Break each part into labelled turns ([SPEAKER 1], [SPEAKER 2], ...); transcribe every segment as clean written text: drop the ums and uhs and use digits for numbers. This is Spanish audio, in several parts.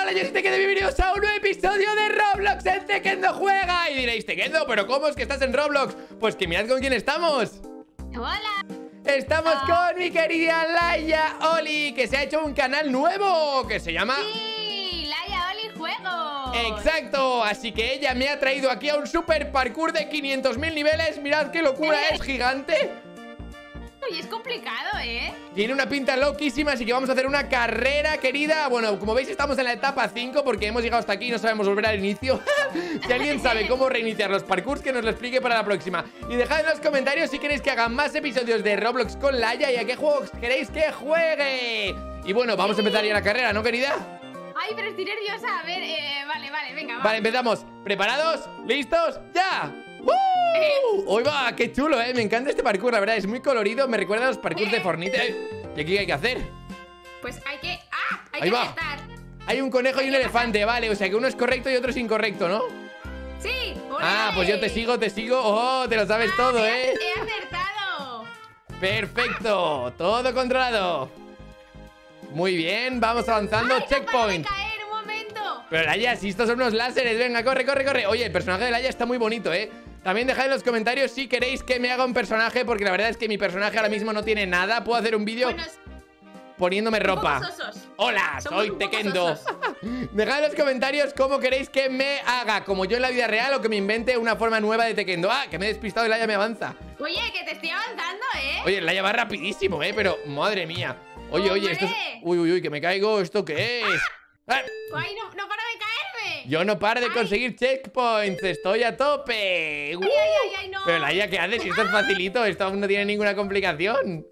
[SPEAKER 1] Hola, yo soy Tekendo, bienvenidos a un nuevo episodio de Roblox en Tekendo Juega. Y diréis, Tekendo, ¿pero cómo es que estás en Roblox? Pues que mirad con quién estamos.
[SPEAKER 2] Hola.
[SPEAKER 1] Estamos con mi querida Laia Oli, que se ha hecho un canal nuevo que se llama...
[SPEAKER 2] Sí, Laia Oli Juegos.
[SPEAKER 1] Exacto, así que ella me ha traído aquí a un super parkour de 500.000 niveles. Mirad qué locura, es gigante.
[SPEAKER 2] Uy, es complicado, ¿eh?
[SPEAKER 1] Tiene una pinta loquísima, así que vamos a hacer una carrera, querida. Bueno, como veis estamos en la etapa 5 porque hemos llegado hasta aquí y no sabemos volver al inicio. Si alguien sabe cómo reiniciar los parkours, que nos lo explique para la próxima. Y dejad en los comentarios si queréis que haga más episodios de Roblox con Laia y a qué juegos queréis que juegue. Y bueno, vamos a empezar ya la carrera, ¿no, querida?
[SPEAKER 2] Ay, pero estoy nerviosa. A ver, vale, venga,
[SPEAKER 1] Vale, empezamos. ¿Preparados? ¿Listos? ¡Ya! ¡Uy, va! ¡Qué chulo, Me encanta este parkour, la verdad, es muy colorido. Me recuerda a los parkours de Fortnite. ¿Y aquí qué hay que hacer?
[SPEAKER 2] Pues hay que... ¡Ah! Hay
[SPEAKER 1] Ahí
[SPEAKER 2] que
[SPEAKER 1] va.
[SPEAKER 2] acertar.
[SPEAKER 1] Hay un conejo y un elefante, vale. O sea que uno es correcto y otro es incorrecto, ¿no?
[SPEAKER 2] Sí,
[SPEAKER 1] Ah, pues yo te sigo. ¡Oh, te lo sabes todo,
[SPEAKER 2] He acertado.
[SPEAKER 1] Perfecto, todo controlado. Muy bien, vamos avanzando.
[SPEAKER 2] Ay,
[SPEAKER 1] Checkpoint.
[SPEAKER 2] No para de caer, un momento.
[SPEAKER 1] Pero Laia, si estos son unos láseres, venga, corre, corre, corre. Oye, el personaje de Laia está muy bonito, También dejad en los comentarios si queréis que me haga un personaje, porque la verdad es que mi personaje ahora mismo no tiene nada. Puedo hacer un vídeo poniéndome ropa. Hola, soy Tekendo. Dejad en los comentarios cómo queréis que me haga, como yo en la vida real, o que me invente una forma nueva de Tekendo. Ah, que me he despistado y Laia me avanza.
[SPEAKER 2] Oye, que te estoy avanzando,
[SPEAKER 1] Oye, Laia va rapidísimo, pero madre mía. Oye, esto es... Uy, que me caigo. ¿Esto qué es?
[SPEAKER 2] Ay, no para de caerme.
[SPEAKER 1] Yo no paro de conseguir checkpoints. Estoy a tope.
[SPEAKER 2] Ay, no.
[SPEAKER 1] Pero Laia, ¿qué haces? Si esto es facilito. Esto aún no tiene ninguna complicación.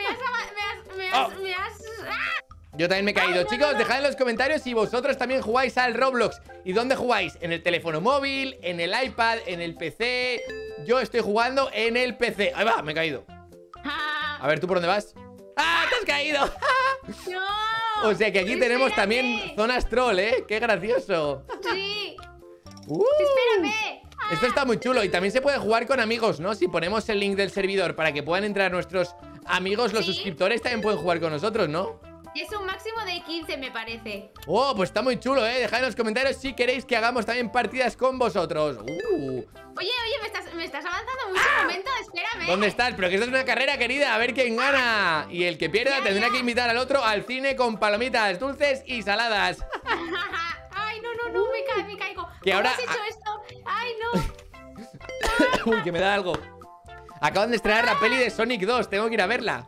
[SPEAKER 2] Me has...
[SPEAKER 1] Yo también me he caído. Chicos, dejad en los comentarios si vosotros también jugáis al Roblox. ¿Y dónde jugáis? ¿En el teléfono móvil? ¿En el iPad? ¿En el PC? Yo estoy jugando en el PC. Ahí va, me he caído. A ver, ¿tú por dónde vas? ¡Ah, te has caído!
[SPEAKER 2] No.
[SPEAKER 1] O sea que aquí tenemos también zonas troll, ¡Qué gracioso!
[SPEAKER 2] Sí. Espérame.
[SPEAKER 1] Esto está muy chulo y también se puede jugar con amigos, ¿no? Si ponemos el link del servidor para que puedan entrar nuestros amigos, los suscriptores también pueden jugar con nosotros, ¿no?
[SPEAKER 2] Es un máximo de 15, me parece.
[SPEAKER 1] Oh, pues está muy chulo, Dejad en los comentarios si queréis que hagamos también partidas con vosotros.
[SPEAKER 2] Oye, me estás avanzando mucho. Un momento, espérame.
[SPEAKER 1] ¿Dónde estás? Pero que esto es una carrera, querida. A ver quién gana. Y el que pierda tendrá que invitar al otro al cine con palomitas dulces y saladas.
[SPEAKER 2] Ay, no, me caigo.
[SPEAKER 1] Que ahora...
[SPEAKER 2] ¿Cómo has hecho esto? Ay, no.
[SPEAKER 1] Uy, que me da algo. Acaban de estrenar la peli de Sonic 2. Tengo que ir a verla.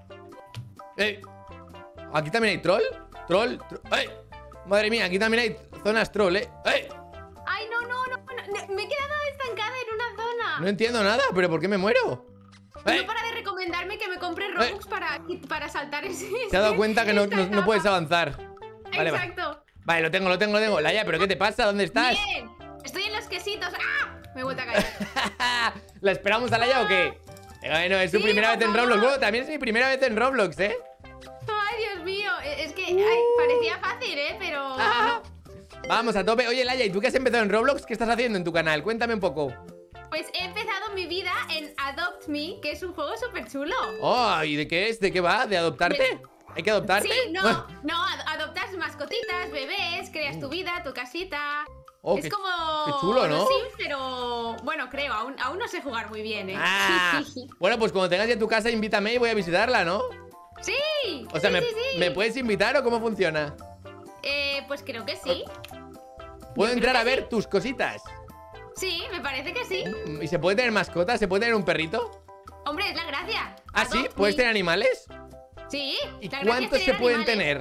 [SPEAKER 1] ¿Aquí también hay troll? ¿Troll? Madre mía, aquí también hay zonas troll,
[SPEAKER 2] Ay, no. Me he quedado estancada en una zona.
[SPEAKER 1] No entiendo nada, pero ¿por qué me muero?
[SPEAKER 2] No para de recomendarme que me compre Robux para saltar ese.
[SPEAKER 1] Se ha dado cuenta que no puedes avanzar. Vale,
[SPEAKER 2] exacto.
[SPEAKER 1] Vale, lo tengo. Laia, ¿pero qué te pasa? ¿Dónde estás?
[SPEAKER 2] Bien, estoy en los quesitos. ¡Ah! Me he vuelto a caer.
[SPEAKER 1] ¿La esperamos a Laia o qué? Bueno, es su primera vez en Roblox. Bueno, también es mi primera vez en Roblox,
[SPEAKER 2] Ay, Dios mío. Es que parecía fácil, pero...
[SPEAKER 1] Vamos a tope. Oye, Laia, ¿y tú qué has empezado en Roblox? ¿Qué estás haciendo en tu canal? Cuéntame un poco.
[SPEAKER 2] Pues he empezado mi vida en Adopt Me, que es un juego súper chulo.
[SPEAKER 1] Oh, ¿y de qué es? ¿De qué va? ¿De adoptarte? ¿Hay que adoptarte?
[SPEAKER 2] Sí, no, adoptas mascotitas, bebés, creas tu vida, tu casita.
[SPEAKER 1] Oh,
[SPEAKER 2] es como...
[SPEAKER 1] Qué chulo, ¿no?
[SPEAKER 2] Sims, pero... Bueno, creo, aún no sé jugar muy bien,
[SPEAKER 1] Bueno, pues cuando tengas ya tu casa, invítame y voy a visitarla, ¿no?
[SPEAKER 2] Sí.
[SPEAKER 1] O sea,
[SPEAKER 2] sí.
[SPEAKER 1] ¿me puedes invitar o cómo funciona?
[SPEAKER 2] Pues creo que sí.
[SPEAKER 1] ¿Puedo entrar a ver tus cositas?
[SPEAKER 2] Sí, me parece que sí.
[SPEAKER 1] ¿Y se puede tener mascotas? ¿Se puede tener un perrito?
[SPEAKER 2] Hombre, es la gracia.
[SPEAKER 1] ¿Ah, sí? ¿Puedes tener animales?
[SPEAKER 2] Sí.
[SPEAKER 1] ¿Y cuántos se pueden tener?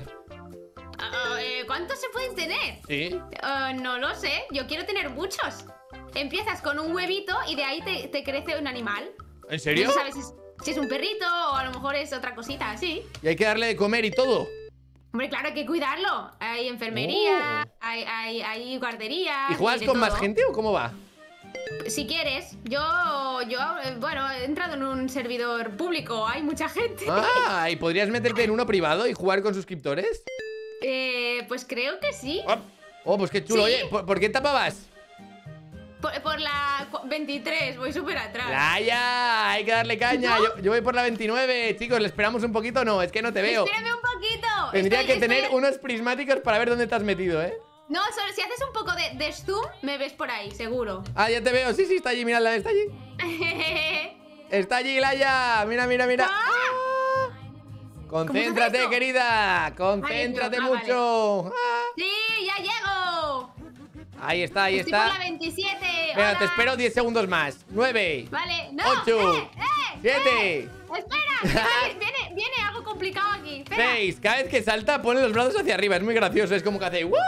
[SPEAKER 2] ¿Cuántos se pueden tener?
[SPEAKER 1] Sí.
[SPEAKER 2] No lo sé. Yo quiero tener muchos. Empiezas con un huevito y de ahí te crece un animal.
[SPEAKER 1] ¿En serio?
[SPEAKER 2] No sabes si es un perrito o a lo mejor es otra cosita, sí.
[SPEAKER 1] ¿Y hay que darle de comer y todo?
[SPEAKER 2] Hombre, claro, hay que cuidarlo. Hay enfermería, hay guardería.
[SPEAKER 1] ¿Y juegas con más gente o cómo va?
[SPEAKER 2] Si quieres, bueno, he entrado en un servidor público, hay mucha gente.
[SPEAKER 1] Ah, ¿y podrías meterte en uno privado y jugar con suscriptores?
[SPEAKER 2] Pues creo que sí.
[SPEAKER 1] Oh, pues qué chulo.
[SPEAKER 2] Sí.
[SPEAKER 1] Oye, ¿por qué etapa vas?
[SPEAKER 2] Por la 23, voy súper atrás.
[SPEAKER 1] Hay que darle caña. Yo voy por la 29. Chicos, ¿le esperamos un poquito o no? Es que no te veo.
[SPEAKER 2] Espérame un poquito.
[SPEAKER 1] Tendría que tener unos prismáticos para ver dónde te has metido, ¿eh?
[SPEAKER 2] No, solo si haces un poco de zoom, me ves por ahí, seguro.
[SPEAKER 1] Ah, ya te veo. Sí, está allí, mírala, está allí. Está allí, Laia. Mira.
[SPEAKER 2] ¡Ah!
[SPEAKER 1] Concéntrate, querida. Concéntrate mucho.
[SPEAKER 2] Sí, ya llego.
[SPEAKER 1] Ahí está.
[SPEAKER 2] Estoy por la 27.
[SPEAKER 1] Venga,
[SPEAKER 2] Hola.
[SPEAKER 1] te espero 10 segundos más. 9.
[SPEAKER 2] Vale, no.
[SPEAKER 1] 8. 7.
[SPEAKER 2] Espera, viene algo complicado aquí. Espera.
[SPEAKER 1] 6. Cada vez que salta, pone los brazos hacia arriba. Es muy gracioso. Es como que hace ¡woo!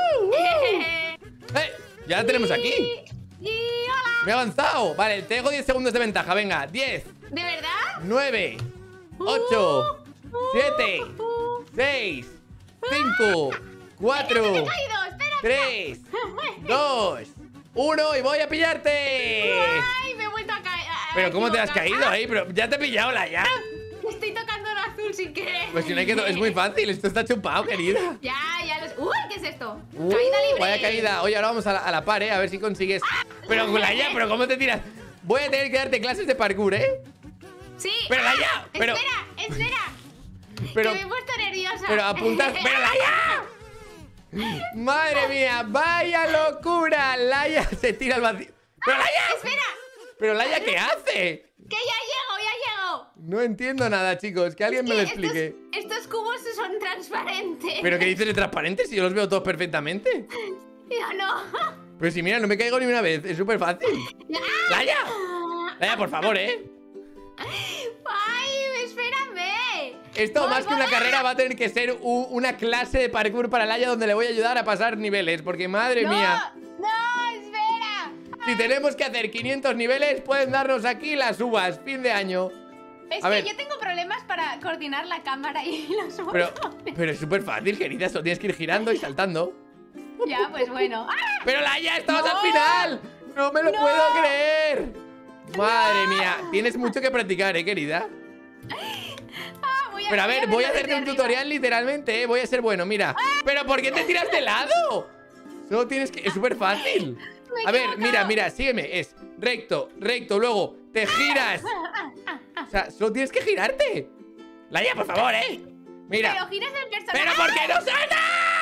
[SPEAKER 1] Ya la tenemos aquí.
[SPEAKER 2] Y hola.
[SPEAKER 1] Me he avanzado. Vale, te dejo 10 segundos de ventaja. Venga, 10.
[SPEAKER 2] ¿De verdad?
[SPEAKER 1] 9. 8. 7. 6. 5. 4.
[SPEAKER 2] Me he caído. Espera.
[SPEAKER 1] 3. 2. 1. Y voy a pillarte.
[SPEAKER 2] Ay, me he vuelto a caer.
[SPEAKER 1] Pero ¿cómo te has caído ahí? Pero ya te he pillado, Laia.
[SPEAKER 2] Estoy tocando el azul sin querer.
[SPEAKER 1] Pues si no hay que... Es muy fácil. Esto está chupado, querida.
[SPEAKER 2] Ya los... Uy, ¿qué es esto? Caída libre.
[SPEAKER 1] Vaya caída. Oye, ahora vamos a la par, ¿eh? A ver si consigues... Pero, Laia, ¿pero cómo te tiras? Voy a tener que darte clases de parkour, ¿eh?
[SPEAKER 2] Sí.
[SPEAKER 1] Pero, Laia, pero...
[SPEAKER 2] Espera.
[SPEAKER 1] Pero...
[SPEAKER 2] Que me he puesto nerviosa.
[SPEAKER 1] Pero apuntas... ¡Pero, Laia! ¡Madre mía! ¡Vaya locura! Laia se tira al vacío. ¡Pero, Laia!
[SPEAKER 2] ¡Espera!
[SPEAKER 1] ¿Pero, Laia, qué hace?
[SPEAKER 2] ¡Que ya llego!
[SPEAKER 1] No entiendo nada, chicos. Que alguien me lo explique.
[SPEAKER 2] Estos cubos son transparentes.
[SPEAKER 1] ¿Pero qué dices de transparentes? Si yo los veo todos perfectamente.
[SPEAKER 2] Yo no.
[SPEAKER 1] Pero si mira, no me caigo ni una vez. Es súper fácil. ¡Laia! Laia, por favor, ¿eh?
[SPEAKER 2] ¡Ay, espérame!
[SPEAKER 1] Esto, más que una carrera, va a tener que ser una clase de parkour para Laia donde le voy a ayudar a pasar niveles. Porque, madre mía...
[SPEAKER 2] ¡No, espera!
[SPEAKER 1] Si tenemos que hacer 500 niveles, pueden darnos aquí las uvas. Fin de año.
[SPEAKER 2] Es
[SPEAKER 1] A
[SPEAKER 2] que
[SPEAKER 1] ver.
[SPEAKER 2] yo tengo problemas para coordinar la cámara y los
[SPEAKER 1] Pero es súper fácil, querida. Solo tienes que ir girando y saltando.
[SPEAKER 2] Ya, pues bueno. ¡Ah!
[SPEAKER 1] ¡Pero Laia, estamos al final! ¡No me lo puedo creer! Madre mía, tienes mucho que practicar, querida. Pero a ver, voy a hacerte un tutorial literalmente, Voy a ser bueno, mira. ¿Pero por qué te tiras de lado? Solo tienes que... Es súper fácil. A ver, mira, sígueme. Es recto, luego te giras. O sea, solo tienes que girarte. Laia, por favor, Mira.
[SPEAKER 2] Pero giras el personaje.
[SPEAKER 1] ¡Pero por qué no salta!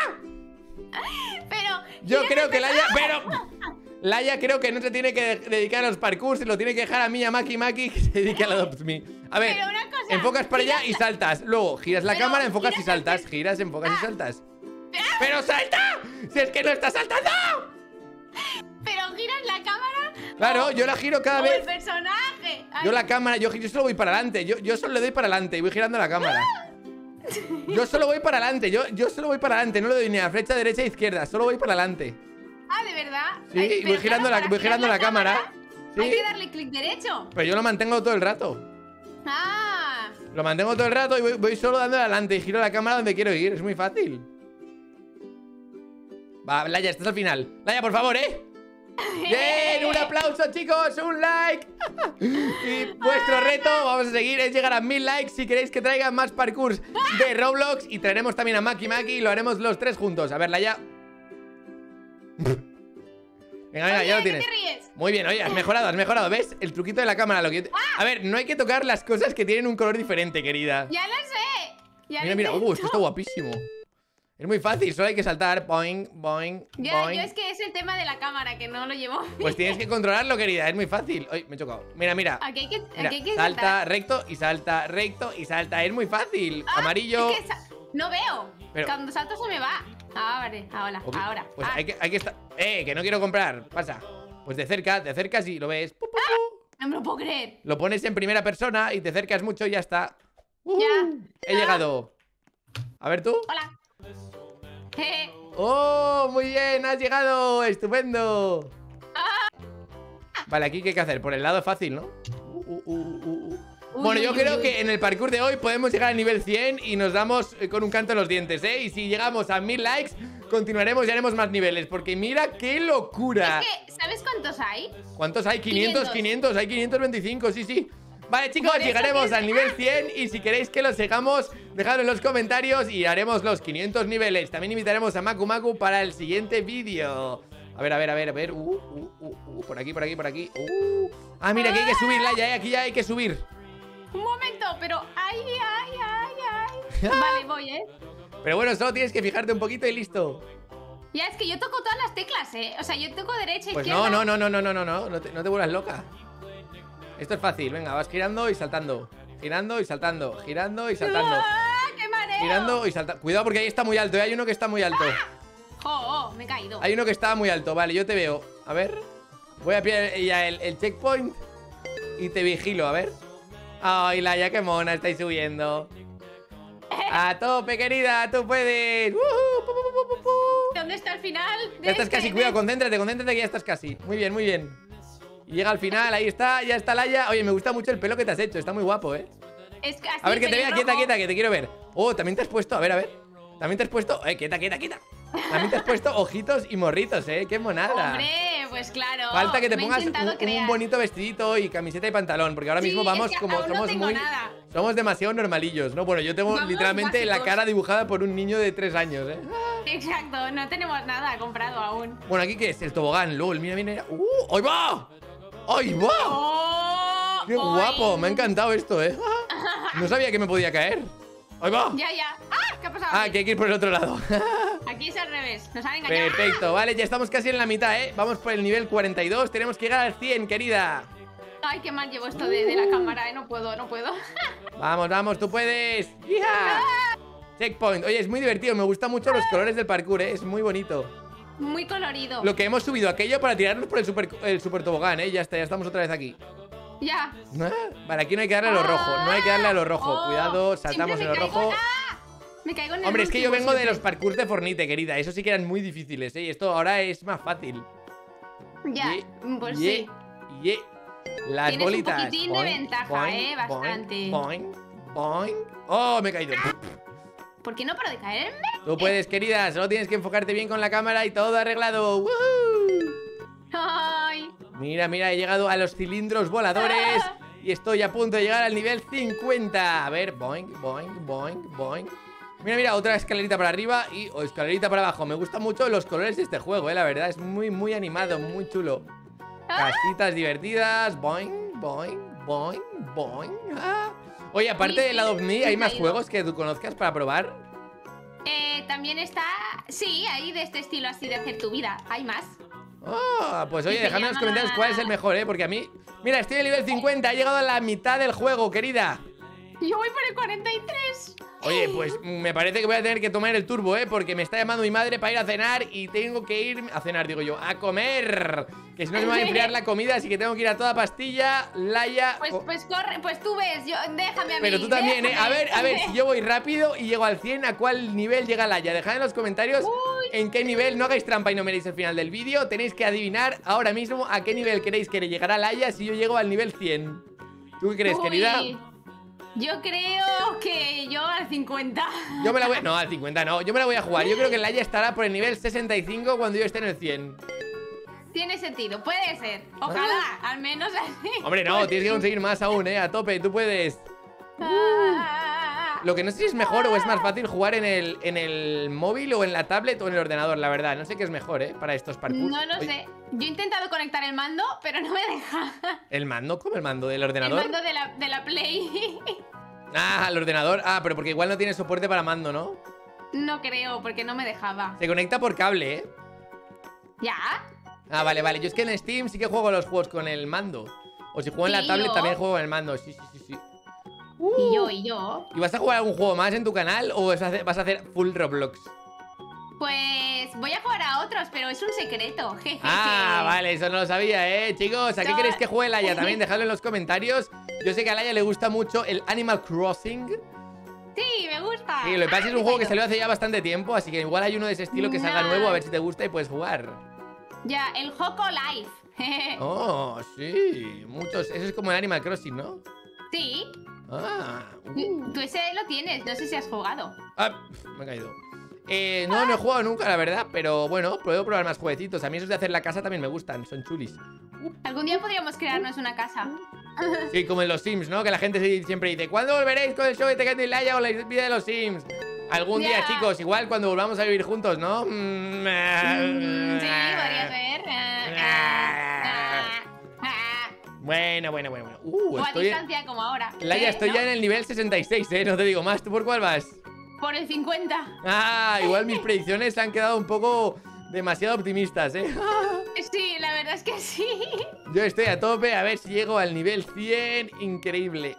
[SPEAKER 2] Pero
[SPEAKER 1] yo creo que Laia... Laia creo que no se tiene que dedicar a los parkours. Se lo tiene que dejar a mí, a Maki que se dedique a la Adopt Me. A ver,
[SPEAKER 2] pero una cosa,
[SPEAKER 1] enfocas para allá y saltas. Luego giras la cámara, enfocas y
[SPEAKER 2] giras
[SPEAKER 1] saltas. Giras, enfocas y saltas. ¡Pero salta! ¡Si es que no está saltando!
[SPEAKER 2] Pero giras la cámara.
[SPEAKER 1] Claro, yo la giro cada
[SPEAKER 2] O
[SPEAKER 1] vez.
[SPEAKER 2] el personaje. Ay,
[SPEAKER 1] Yo la cámara, yo solo voy para adelante. Yo solo le doy para adelante y voy girando la cámara. Yo solo voy para adelante. Yo solo voy para adelante. No le doy ni a flecha derecha e izquierda. Solo voy para adelante.
[SPEAKER 2] ¿de verdad?
[SPEAKER 1] Sí,
[SPEAKER 2] Ay,
[SPEAKER 1] voy girando
[SPEAKER 2] claro,
[SPEAKER 1] voy girando la cámara.
[SPEAKER 2] Hay
[SPEAKER 1] Sí.
[SPEAKER 2] que darle clic derecho.
[SPEAKER 1] Pero yo lo mantengo todo el rato.
[SPEAKER 2] Ah.
[SPEAKER 1] Lo mantengo todo el rato y voy solo dándole adelante y giro la cámara donde quiero ir. Es muy fácil. Va, Laia, estás al final. Laia, por favor, Bien, un aplauso, chicos, un like. Y vuestro reto, vamos a seguir, es llegar a 1000 likes. Si queréis que traiga más parkours de Roblox. Y traeremos también a Maki y lo haremos los tres juntos. A ver, Laia. Venga,
[SPEAKER 2] Oye,
[SPEAKER 1] ya lo
[SPEAKER 2] ¿de qué
[SPEAKER 1] tienes.
[SPEAKER 2] te ríes?
[SPEAKER 1] Muy bien, oye, has mejorado. ¿Ves? El truquito de la cámara. A ver, no hay que tocar las cosas que tienen un color diferente, querida.
[SPEAKER 2] Ya lo sé.
[SPEAKER 1] Mira, esto está guapísimo. Es muy fácil, solo hay que saltar. Boing, boing,
[SPEAKER 2] Ya,
[SPEAKER 1] boing.
[SPEAKER 2] yo es que es el tema de la cámara, que no lo llevo.
[SPEAKER 1] Pues tienes que controlarlo, querida, es muy fácil. Ay, me he chocado. Mira.
[SPEAKER 2] Aquí hay que,
[SPEAKER 1] Mira,
[SPEAKER 2] aquí hay que
[SPEAKER 1] salta,
[SPEAKER 2] saltar.
[SPEAKER 1] recto y salta, recto y salta. Es muy fácil. Amarillo.
[SPEAKER 2] Es que no veo.
[SPEAKER 1] Pero-
[SPEAKER 2] Cuando salto se me va. Ah, vale,
[SPEAKER 1] Ok,
[SPEAKER 2] ahora.
[SPEAKER 1] Pues
[SPEAKER 2] Ah,
[SPEAKER 1] hay que estar. Que no quiero comprar. Pasa. Pues te acercas y lo ves. Pu, pu, pu.
[SPEAKER 2] no me lo puedo creer.
[SPEAKER 1] Lo pones en primera persona y te acercas mucho y ya está.
[SPEAKER 2] Ya.
[SPEAKER 1] He llegado. A ver tú.
[SPEAKER 2] Hola.
[SPEAKER 1] ¡Oh! Muy bien, has llegado. Estupendo. Vale, aquí ¿qué hay que hacer? Por el lado fácil, ¿no? Bueno, yo creo que en el parkour de hoy podemos llegar al nivel 100 y nos damos con un canto en los dientes, Y si llegamos a 1000 likes, continuaremos y haremos más niveles. Porque mira qué locura.
[SPEAKER 2] Es que, ¿sabes cuántos hay?
[SPEAKER 1] ¿Cuántos hay? 500, hay 525, sí. Vale, chicos,
[SPEAKER 2] Por eso
[SPEAKER 1] llegaremos
[SPEAKER 2] que-
[SPEAKER 1] al nivel 100 y si queréis que los sigamos, dejadlo en los comentarios y haremos los 500 niveles. También invitaremos a Maku para el siguiente vídeo. A ver. Por aquí. Ah, mira, que hay que subir, Laia, aquí ya hay que subir.
[SPEAKER 2] Un momento, pero ay. Vale, voy,
[SPEAKER 1] Pero bueno, solo tienes que fijarte un poquito y listo.
[SPEAKER 2] Ya, es que yo toco todas las teclas, O sea, yo toco derecha,
[SPEAKER 1] Pues
[SPEAKER 2] izquierda.
[SPEAKER 1] no te vuelvas loca. Esto es fácil, venga, vas girando y saltando. Girando y saltando, girando y saltando.
[SPEAKER 2] ¡Ah, qué mareo!
[SPEAKER 1] Girando y saltando. Cuidado porque ahí está muy alto, hay uno que está muy alto.
[SPEAKER 2] Me he caído.
[SPEAKER 1] Hay uno que está muy alto, vale, yo te veo. A ver. Voy a pillar ya el checkpoint y te vigilo, a ver. Ay, Laia, qué mona, estáis subiendo. A tope, querida, tú puedes.
[SPEAKER 2] ¿Dónde está el final?
[SPEAKER 1] Ya estás casi, cuidado, concéntrate que ya estás casi. Muy bien, muy bien. Y llega al final, ahí está, ya está Laia. Oye, me gusta mucho el pelo que te has hecho, está muy guapo,
[SPEAKER 2] Es así,
[SPEAKER 1] a ver, que te vea, quieta,
[SPEAKER 2] pelirrojo.
[SPEAKER 1] que te quiero ver. Oh, también te has puesto, a ver. También te has puesto, quieta. También te has puesto ojitos y morritos, qué monada.
[SPEAKER 2] Hombre, pues claro.
[SPEAKER 1] Falta que te
[SPEAKER 2] me he
[SPEAKER 1] pongas
[SPEAKER 2] intentado
[SPEAKER 1] un
[SPEAKER 2] crear.
[SPEAKER 1] bonito vestidito y camiseta y pantalón, porque ahora
[SPEAKER 2] Sí,
[SPEAKER 1] mismo vamos
[SPEAKER 2] es que
[SPEAKER 1] como
[SPEAKER 2] aún no
[SPEAKER 1] somos
[SPEAKER 2] tengo
[SPEAKER 1] muy...
[SPEAKER 2] nada.
[SPEAKER 1] Somos demasiado normalillos, ¿no? Bueno, yo tengo
[SPEAKER 2] Vamos
[SPEAKER 1] literalmente la
[SPEAKER 2] básicos.
[SPEAKER 1] cara dibujada por un niño de 3 años,
[SPEAKER 2] Exacto, no tenemos nada comprado aún.
[SPEAKER 1] Bueno, ¿aquí qué es? El tobogán, LOL, mira. ¡Ahí va! ¡Ahí va!
[SPEAKER 2] ¡Oh!
[SPEAKER 1] ¡Qué guapo! Me ha encantado esto, No sabía que me podía caer. ¡Ahí va!
[SPEAKER 2] Ya. ¡Ah! ¿Qué ha pasado?
[SPEAKER 1] Ah, que hay que ir por el otro lado.
[SPEAKER 2] Aquí es al revés. Nos han engañado.
[SPEAKER 1] Perfecto, vale, ya estamos casi en la mitad, Vamos por el nivel 42, tenemos que llegar al 100, querida.
[SPEAKER 2] Ay, qué mal llevo esto de la cámara, No puedo.
[SPEAKER 1] Vamos, tú puedes. ¡Yeah! Checkpoint. Oye, es muy divertido, me gustan mucho los colores del parkour, es muy bonito.
[SPEAKER 2] Muy colorido.
[SPEAKER 1] Lo que hemos subido aquello para tirarnos por el super tobogán, Ya está, ya estamos otra vez aquí.
[SPEAKER 2] Ya.
[SPEAKER 1] Vale, aquí no hay que darle a lo rojo, no hay que darle a lo rojo. Cuidado, saltamos en lo rojo.
[SPEAKER 2] Me caigo en el
[SPEAKER 1] Hombre, es que yo
[SPEAKER 2] último
[SPEAKER 1] vengo de
[SPEAKER 2] siempre.
[SPEAKER 1] los parkours de Fornite, querida. Esos sí que eran muy difíciles, Y esto ahora es más fácil.
[SPEAKER 2] Ya, pues sí.
[SPEAKER 1] Las
[SPEAKER 2] Tienes
[SPEAKER 1] bolitas.
[SPEAKER 2] un poquitín de ventaja, bastante.
[SPEAKER 1] Boing. Oh, me he caído.
[SPEAKER 2] ¿Por qué no paro de caerme?
[SPEAKER 1] Tú puedes, querida. Solo tienes que enfocarte bien con la cámara y todo arreglado. ¡Woohoo!
[SPEAKER 2] Ay.
[SPEAKER 1] Mira, he llegado a los cilindros voladores y estoy a punto de llegar al nivel 50. A ver, boing. Mira, otra escalerita para arriba y escalerita para abajo. Me gustan mucho los colores de este juego, la verdad. Es muy animado, muy chulo. Casitas divertidas. Boing. Oye, aparte de la OVNI, ¿hay más juegos que tú conozcas para probar?
[SPEAKER 2] También está... Sí, hay de este estilo así de hacer tu vida. Hay más.
[SPEAKER 1] Pues oye,
[SPEAKER 2] Se
[SPEAKER 1] dejadme en los
[SPEAKER 2] llama-
[SPEAKER 1] comentarios cuál es el mejor, porque a mí... Mira, estoy en el nivel 50, he llegado a la mitad del juego, querida.
[SPEAKER 2] Yo voy por el 43.
[SPEAKER 1] Oye, pues me parece que voy a tener que tomar el turbo, porque me está llamando mi madre para ir a cenar y tengo que ir a cenar, digo yo, a comer. Que si no se me va a enfriar la comida, así que tengo que ir a toda pastilla, Laia...
[SPEAKER 2] Pues corre, pues tú ves, déjame a mí.
[SPEAKER 1] Pero tú también,
[SPEAKER 2] déjame.
[SPEAKER 1] A ver, si yo voy rápido y llego al 100, ¿a cuál nivel llega Laia? Dejad en los comentarios en qué nivel, no hagáis trampa y no miréis el final del vídeo. Tenéis que adivinar ahora mismo a qué nivel queréis que le llegará Laia si yo llego al nivel 100. ¿Tú qué crees, querida?
[SPEAKER 2] Yo creo que yo al 50.
[SPEAKER 1] Yo me la voy... No, al 50 no, yo me la voy a jugar. Yo creo que Laia estará por el nivel 65 cuando yo esté en el 100.
[SPEAKER 2] Tiene sentido, puede ser. Ojalá, al menos así.
[SPEAKER 1] Hombre, no, tienes que conseguir más aún, a tope, tú puedes. Lo que no sé si es mejor o es más fácil jugar en el móvil o en la tablet o en el ordenador, la verdad. No sé qué es mejor, para estos parkour.
[SPEAKER 2] No lo sé. Yo he intentado conectar el mando, pero no me deja.
[SPEAKER 1] ¿El mando? ¿Cómo el mando? ¿Del ordenador?
[SPEAKER 2] El mando de la Play.
[SPEAKER 1] Ah, el ordenador. Ah, pero porque igual no tiene soporte para mando, ¿no?
[SPEAKER 2] No creo, porque no me dejaba.
[SPEAKER 1] Se conecta por cable,
[SPEAKER 2] ¿Ya?
[SPEAKER 1] Ah, vale. Yo es que en Steam sí que juego los juegos con el mando. O si juego en la
[SPEAKER 2] Sí,
[SPEAKER 1] tablet
[SPEAKER 2] yo.
[SPEAKER 1] también juego con el mando. Sí.
[SPEAKER 2] Y yo.
[SPEAKER 1] ¿Y vas a jugar algún juego más en tu canal o vas a hacer full Roblox?
[SPEAKER 2] Pues voy a jugar a otros, pero es un secreto. Jeje.
[SPEAKER 1] Ah, vale, eso no lo sabía, chicos. ¿A qué
[SPEAKER 2] No.
[SPEAKER 1] queréis que juegue Laia? También dejadlo en los comentarios. Yo sé que a Laia le gusta mucho el Animal Crossing.
[SPEAKER 2] Sí, me gusta.
[SPEAKER 1] Sí, lo que pasa es que es un juego que salió hace ya bastante tiempo, así que igual hay uno de ese estilo que salga nuevo, a ver si te gusta y puedes jugar.
[SPEAKER 2] Ya, el Joco Life.
[SPEAKER 1] Oh, sí, muchos. Eso es como el Animal Crossing, ¿no?
[SPEAKER 2] Sí.
[SPEAKER 1] Ah,
[SPEAKER 2] Tú ese lo tienes, no sé si has jugado.
[SPEAKER 1] Me he caído. No he jugado nunca, la verdad, pero bueno, puedo probar más jueguecitos. A mí esos de hacer la casa también me gustan, son chulis.
[SPEAKER 2] Algún día podríamos crearnos una casa.
[SPEAKER 1] Sí, como en los Sims, ¿no? Que la gente siempre dice, ¿cuándo volveréis con el show de Tekken y Laia o la vida de los Sims? Algún día,
[SPEAKER 2] Ya.
[SPEAKER 1] chicos, igual cuando volvamos a vivir juntos, ¿no?
[SPEAKER 2] Sí, podría ser.
[SPEAKER 1] Bueno.
[SPEAKER 2] O a
[SPEAKER 1] Estoy...
[SPEAKER 2] distancia como ahora.
[SPEAKER 1] Laia, estoy
[SPEAKER 2] ¿No?
[SPEAKER 1] ya en el nivel 66, no te digo más. ¿Tú por cuál vas?
[SPEAKER 2] por el 50.
[SPEAKER 1] Ah, igual mis predicciones han quedado un poco demasiado optimistas, ¿eh?
[SPEAKER 2] Sí, la verdad es que sí.
[SPEAKER 1] Yo estoy a tope, a ver si llego al nivel 100. Increíble.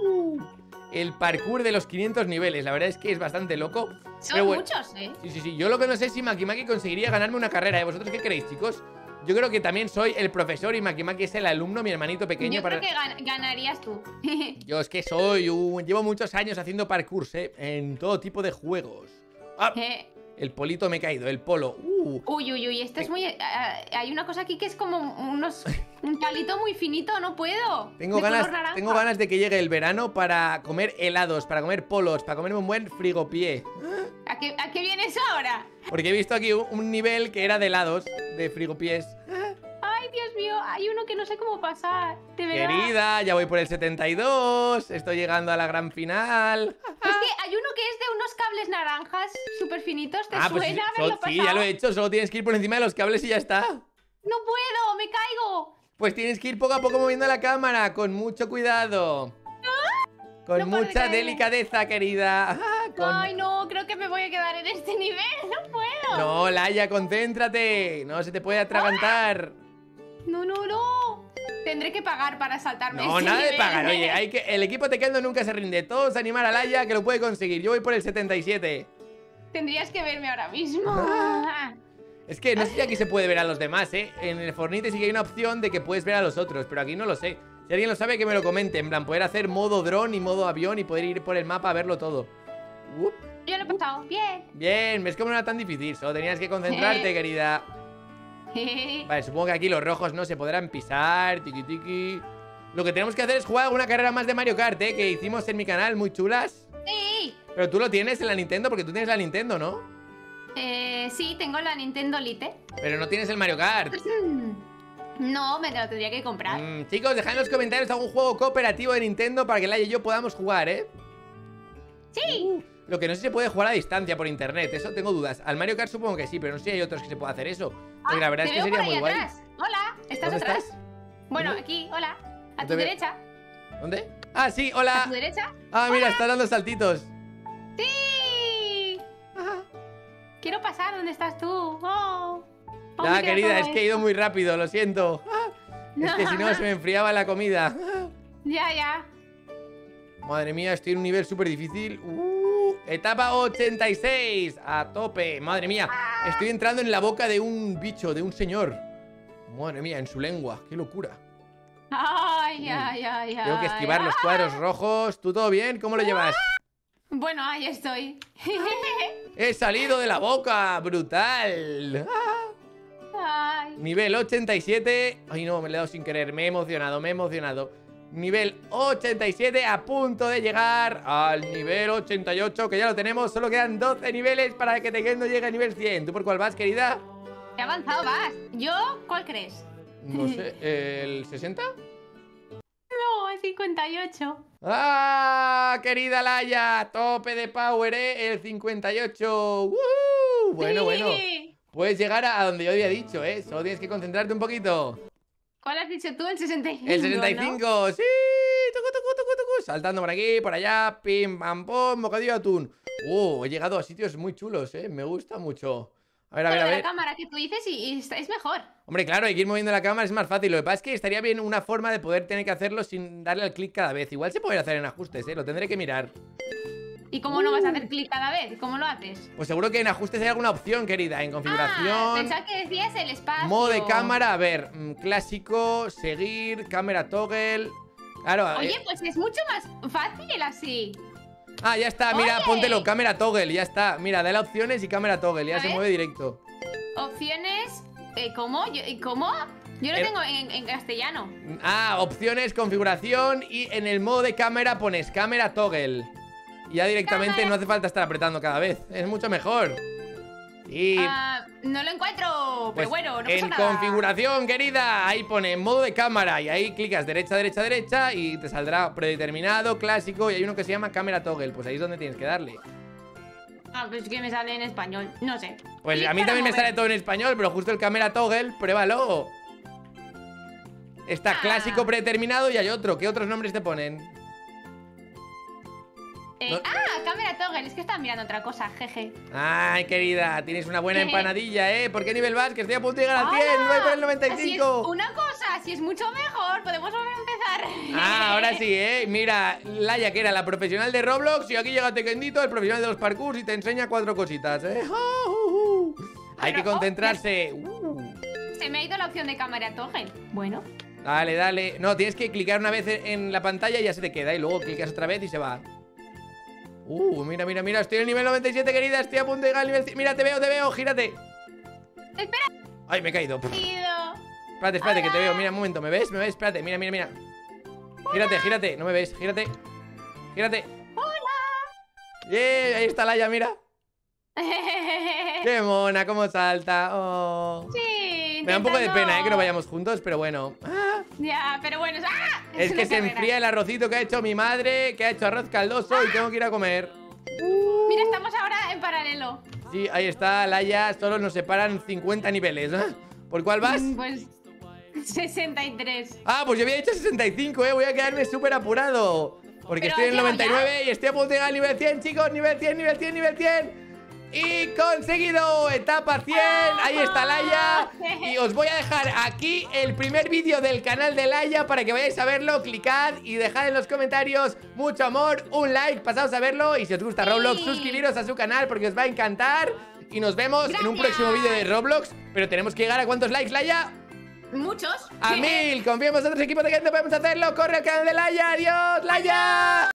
[SPEAKER 1] El parkour de los 500 niveles. La verdad es que es bastante loco.
[SPEAKER 2] Son muchos, ¿eh?
[SPEAKER 1] Sí. Yo lo que no sé es si Makimaki conseguiría ganarme una carrera, ¿eh? ¿Vosotros qué creéis, chicos? Yo creo que también soy el profesor y Makimaki es el alumno, mi hermanito pequeño.
[SPEAKER 2] Yo creo que ganarías tú.
[SPEAKER 1] Yo es que llevo muchos años haciendo parkours, ¿eh? En todo tipo de juegos. ¡Ah! El polito me he caído, el polo.
[SPEAKER 2] Uy, esto es muy... hay una cosa aquí que es como un palito muy finito, no puedo.
[SPEAKER 1] Tengo ganas de que llegue el verano para comer helados, para comer polos, para comerme un buen frigopié.
[SPEAKER 2] ¿A qué viene eso ahora?
[SPEAKER 1] Porque he visto aquí un nivel que era de helados, de frigopiés.
[SPEAKER 2] Ay, Dios mío, hay uno que no sé cómo pasar, de verdad.
[SPEAKER 1] Querida, ya voy por el 72, estoy llegando a la gran final.
[SPEAKER 2] Es que hay uno que es de unos cables naranjas súper finitos, ¿te suena haberlo pasado?
[SPEAKER 1] Sí, ya lo he hecho, solo tienes que ir por encima de los cables y ya está.
[SPEAKER 2] ¡No puedo, me caigo!
[SPEAKER 1] Pues tienes que ir poco a poco moviendo la cámara, con mucho cuidado. Con mucha delicadeza, querida.
[SPEAKER 2] Ay, no, creo que me voy a quedar en este nivel, no puedo.
[SPEAKER 1] No, Laia, concéntrate, no se te puede atragantar.
[SPEAKER 2] No. Tendré que pagar para saltarme.
[SPEAKER 1] No, nada de pagar. Oye, el equipo Tequendo nunca se rinde. Todos animar a Laia que lo puede conseguir. Yo voy por el 77.
[SPEAKER 2] Tendrías que verme ahora mismo.
[SPEAKER 1] Es que no sé si aquí se puede ver a los demás, ¿eh? En el Fortnite sí que hay una opción de que puedes ver a los otros, pero aquí no lo sé. Si alguien lo sabe, que me lo comente. En plan, poder hacer modo dron y modo avión y poder ir por el mapa a verlo todo.
[SPEAKER 2] Yo lo he pasado. Bien.
[SPEAKER 1] Bien, ves cómo no era tan difícil. Solo tenías que concentrarte, querida. Vale, supongo que aquí los rojos no se podrán pisar. Tiki. Lo que tenemos que hacer es jugar una carrera más de Mario Kart, ¿eh? Que hicimos en mi canal, muy chulas.
[SPEAKER 2] Sí.
[SPEAKER 1] Pero tú lo tienes en la Nintendo, porque tú tienes la Nintendo, ¿no?
[SPEAKER 2] Sí, tengo la Nintendo Lite.
[SPEAKER 1] Pero no tienes el Mario Kart.
[SPEAKER 2] No, me lo tendría que comprar.
[SPEAKER 1] Chicos, dejad en los comentarios algún juego cooperativo de Nintendo para que Laia y yo podamos jugar, ¿eh?
[SPEAKER 2] Sí.
[SPEAKER 1] Lo que no sé si se puede jugar a distancia por internet, eso tengo dudas. Al Mario Kart supongo que sí, pero no sé si hay otros que se pueda hacer eso. Porque la verdad es que sería muy guay.
[SPEAKER 2] Hola, ¿estás atrás? Bueno, aquí, hola. A tu derecha.
[SPEAKER 1] ¿Dónde? Ah, sí, hola.
[SPEAKER 2] ¿A tu derecha?
[SPEAKER 1] Ah, mira, estás dando saltitos.
[SPEAKER 2] ¡Sí! Quiero pasar, ¿dónde estás tú?
[SPEAKER 1] Ya, querida, es que he ido muy rápido, lo siento. Es que si no se me enfriaba la comida.
[SPEAKER 2] Ya.
[SPEAKER 1] Madre mía, estoy en un nivel súper difícil. Etapa 86. A tope, madre mía. Estoy entrando en la boca de un bicho, de un señor. Madre mía, en su lengua, qué locura.
[SPEAKER 2] Ay.
[SPEAKER 1] Tengo que esquivar los cuadros rojos. ¿Tú todo bien? ¿Cómo lo llevas?
[SPEAKER 2] Bueno, ahí estoy.
[SPEAKER 1] He salido de la boca, brutal. Nivel 87. Ay, no, me le he dado sin querer, me he emocionado. Nivel 87, a punto de llegar al nivel 88, que ya lo tenemos. Solo quedan 12 niveles para que Tequendo llegue a nivel 100. ¿Tú por cuál vas, querida?
[SPEAKER 2] ¿Qué avanzado vas? ¿Yo? ¿Cuál crees?
[SPEAKER 1] No sé, ¿el 60?
[SPEAKER 2] No, el 58.
[SPEAKER 1] ¡Ah, querida Laia! Tope de power, ¿eh? El 58. Bueno. Puedes llegar a donde yo había dicho, ¿eh? Solo tienes que concentrarte un poquito.
[SPEAKER 2] ¿Cuál has dicho tú? El 65.
[SPEAKER 1] El 65, ¿no? Sí. Tucu. Saltando por aquí, por allá. Pim, pam, pom, bocadillo de atún. He llegado a sitios muy chulos, ¿eh? Me gusta mucho. A ver.
[SPEAKER 2] La cámara que tú dices y es mejor.
[SPEAKER 1] Hombre, claro, hay que ir moviendo la cámara, es más fácil. Lo que pasa es que estaría bien una forma de poder tener que hacerlo sin darle al clic cada vez. Igual se puede hacer en ajustes, ¿eh? Lo tendré que mirar.
[SPEAKER 2] ¿Y cómo no vas a hacer clic cada vez? ¿Cómo lo haces?
[SPEAKER 1] Pues seguro que en ajustes hay alguna opción, querida. En configuración.
[SPEAKER 2] Pensaba que decías el espacio.
[SPEAKER 1] Modo de cámara, a ver, clásico, seguir, cámara toggle. Claro.
[SPEAKER 2] Oye, pues es mucho más fácil así.
[SPEAKER 1] Ah, ya está, mira, póntelo, cámara toggle, ya está. Mira, dale a opciones y cámara toggle, ya se mueve directo.
[SPEAKER 2] Opciones, ¿cómo? ¿Cómo? Yo lo tengo en castellano.
[SPEAKER 1] Ah, opciones, configuración y en el modo de cámara pones cámara toggle. Y ya directamente no hace falta estar apretando cada vez, es mucho mejor. Y
[SPEAKER 2] no lo encuentro, pero bueno, no pasa nada.
[SPEAKER 1] En configuración, querida, ahí pone modo de cámara y ahí clicas derecha y te saldrá predeterminado, clásico y hay uno que se llama cámara toggle, pues ahí es donde tienes que darle.
[SPEAKER 2] Pues que me sale en español, no sé.
[SPEAKER 1] Pues a mí también me sale todo en español, pero justo el cámara toggle, pruébalo. Está clásico predeterminado y hay otro, ¿qué otros nombres te ponen?
[SPEAKER 2] Cámara toggle, es que estaba mirando otra cosa, jeje.
[SPEAKER 1] Ay, querida, tienes una buena empanadilla, ¿eh? ¿Por qué nivel vas? Que estoy a punto de llegar al 100, voy por el 95.
[SPEAKER 2] Si es una cosa, si es mucho mejor, podemos volver a empezar.
[SPEAKER 1] Ahora sí, ¿eh? Mira, Laia, que era la profesional de Roblox, y aquí llega Tequendito, el profesional de los parkours, y te enseña 4 cositas, ¿eh? Hay que concentrarse.
[SPEAKER 2] Se me ha ido la opción de cámara toggle. Bueno.
[SPEAKER 1] Dale, dale. No, tienes que clicar una vez en la pantalla y ya se te queda. Y luego clicas otra vez y se va. Mira, mira, mira. Estoy en el nivel 97, querida. Estoy a punto de llegar al nivel 100. Mira, te veo. Gírate.
[SPEAKER 2] Espera.
[SPEAKER 1] Ay, me he caído. Espérate, que te veo. Mira, un momento. ¿Me ves? Espérate. Mira. Gírate. No me ves. Gírate.
[SPEAKER 2] Hola.
[SPEAKER 1] Yeah, ahí está Laia, mira. Qué mona, cómo salta. Oh.
[SPEAKER 2] Sí.
[SPEAKER 1] Me da un poco de pena, que no vayamos juntos, pero bueno.
[SPEAKER 2] Ya, pero bueno.
[SPEAKER 1] Es que se enfría el arrocito que ha hecho mi madre, que ha hecho arroz caldoso y tengo que ir a comer.
[SPEAKER 2] Mira, estamos ahora en paralelo.
[SPEAKER 1] Sí, ahí está, Laia. Solo nos separan 50 niveles. ¿Por cuál vas?
[SPEAKER 2] Pues 63.
[SPEAKER 1] Pues yo había hecho 65, Voy a quedarme súper apurado. Porque estoy en el 99 y estoy a punto de llegar al nivel 100, chicos. Nivel 100. Y conseguido, etapa 100. Ahí está Laia. Y os voy a dejar aquí el primer vídeo del canal de Laia para que vayáis a verlo. Clicad y dejad en los comentarios mucho amor, un like, pasaos a verlo. Y si os gusta Roblox, suscribiros a su canal porque os va a encantar. Y nos vemos en un próximo vídeo de Roblox. Pero tenemos que llegar a ¿cuántos likes, Laia?
[SPEAKER 2] Muchos.
[SPEAKER 1] A 1000. Confiemos en otros equipos de que no podemos hacerlo. Corre al canal de Laia. Adiós, Laia.